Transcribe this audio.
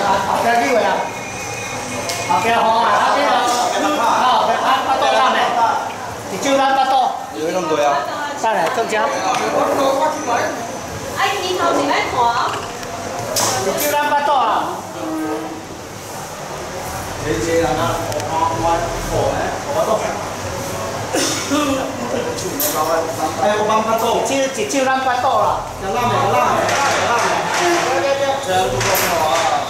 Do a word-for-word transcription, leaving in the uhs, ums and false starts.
后边几位啊？后边好啊，后边好，啊，巴肚烂的，一手烂巴肚。 有那么多啊？ 上来中奖。 哎，你头前来看。 一手烂巴肚啊。 这这人啊，我我我哎，我都。哎，我帮他做。 一手一手烂巴肚啦。 要烂没？烂没？烂没？烂没？这不够好啊！